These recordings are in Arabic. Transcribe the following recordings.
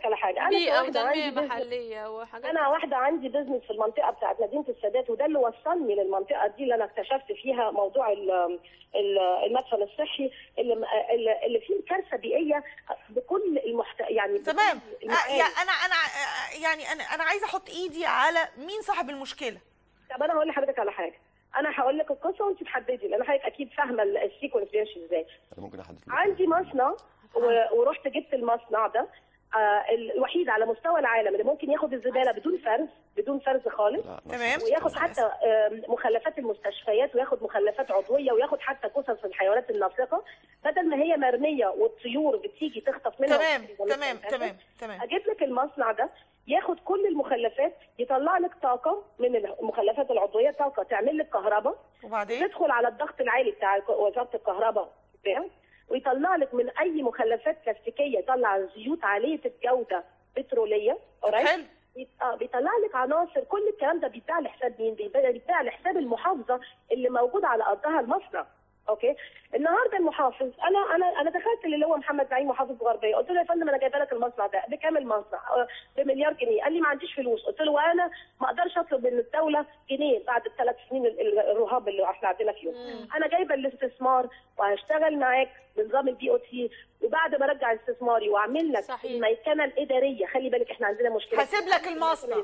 لك على حاجه، بيئه وتنميه محليه وحاجات. انا واحده عندي بزنس في المنطقه بتاعت مدينه السادات، وده اللي وصلني للمنطقه دي اللي انا اكتشفت فيها موضوع المدفن الصحي اللي فيه كارثه بيئيه بكل يعني تمام. انا عايزه احط ايدي على مين صاحب المشكله. طب انا هقول لحضرتك على حاجه، انا هقول لك القصه وانت تحددي، لان حضرتك اكيد فاهمه السيكونس بيمشي ازاي. انا ممكن احدد. عندي مصنع ورحت جبت المصنع ده الوحيد على مستوى العالم اللي ممكن ياخد الزباله بدون فرز خالص. تمام. وياخد حتى مخلفات المستشفيات، وياخد مخلفات عضويه، وياخد حتى قصص الحيوانات الناطقه، بدل ما هي مرميه والطيور بتيجي تخطف منها. تمام. اجيب لك المصنع ده ياخد كل المخلفات، يطلع لك طاقه من المخلفات العضويه، طاقه تعمل لك كهرباء، وبعدين تدخل على الضغط العالي بتاع وزاره الكهرباء ويطلع لك من اي مخلفات بلاستيكيه، يطلع زيوت عاليه الجوده بتروليه. حلو. بيطلع لك عناصر، كل الكلام ده بيتباع لحساب مين؟ بيتباع لحساب المحافظه اللي موجوده على ارضها المصنع. اوكي، النهارده المحافظ انا دخلت اللي هو محمد زعيم محافظ غربيه، قلت له يا فندم انا جايبه لك المصنع ده بكام المصنع؟ بمليار جنيه. قال لي ما عنديش فلوس. قلت له وانا ما اقدرش اطلب من الدوله جنيه بعد ال3 سنين الرهاب اللي احنا عندنا فيهم. انا جايبه الاستثمار وهشتغل معاك بنظام الBOT، وبعد ما ارجع استثماري واعمل لك الميكنه الاداريه. خلي بالك احنا عندنا مشكله، هسيب لك المصنع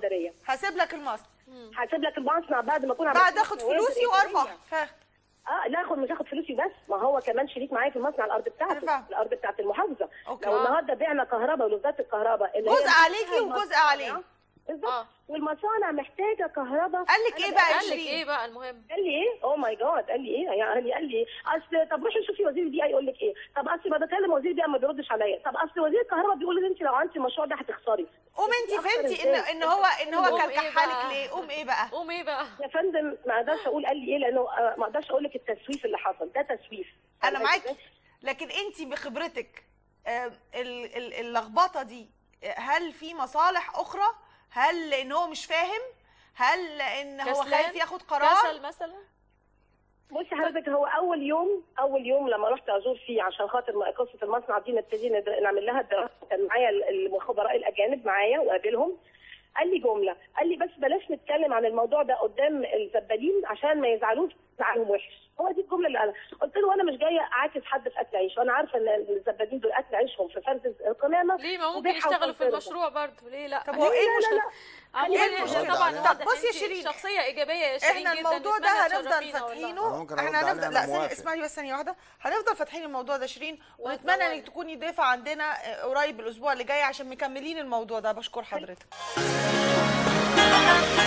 بعد ما اكون بعد اخد فلوسي وارفع. لا مش هاخد فلوسي بس، ما هو كمان شريك معايا في المصنع، الارض بتاعته، الارض بتاعت المحافظه. لو النهارده بعنا كهرباء لوزاره الكهرباء اللي جزء عليكي وجزء عليه بالظبط. والمصانع محتاجه كهرباء. قال لك ايه بقى؟ قال لك ايه بقى المهم؟ قال لي ايه؟ اوه ماي جاد، قال لي ايه؟ يعني قال لي اصل طب روحي شوفي وزير البيئه يقول لك ايه؟ طب اصل ما بكلم وزير البيئه ما بيردش عليا، طب اصل وزير الكهرباء بيقول لي انت لو عملتي المشروع ده هتخسري. قوم انت فهمتي ان هو كان كحالك ليه؟ قوم ايه بقى؟ يا فندم ما اقدرش اقول قال لي ايه، لانه ما اقدرش اقول لك التسويف اللي حصل، ده تسويف. انا معاكي، لكن انت بخبرتك اللخبطه دي هل في مصالح اخرى؟ هل لان هو مش فاهم؟ هل لان هو خايف ياخد قرار؟ كسل مثلا؟ بصي حضرتك، هو اول يوم لما رحت ازور فيه عشان خاطر قصه المصنع دي نبتدي نعمل لها دراسه، كان معايا الخبراء الاجانب معايا وقابلهم، قال لي جمله، قال لي بس بلاش نتكلم عن الموضوع ده قدام الزبالين عشان ما يزعلوش زعلهم وحش. هو دي الجمله اللي قلت له انا مش جايه اعاكس حد في اكل عيش، وانا عارفه ان الزبالين دول اكل عيشهم في فرز القمامه. ليه ما ممكن يشتغلوا في المشروع برضه؟ ليه لا؟ طب هو ايه المشكله؟ طبعا. طب بصي يا شيرين، شخصيه ايجابيه يا شيرين احنا جدا. الموضوع ده هنفضل فاتحينه. احنا هنفضل لا اسمعي بس ثانيه واحده، هنفضل فاتحين الموضوع ده شيرين، ونتمنى انك تكوني ضيفه عندنا قريب الاسبوع اللي جاي عشان مكملين الموضوع ده. بشكر حضرتك.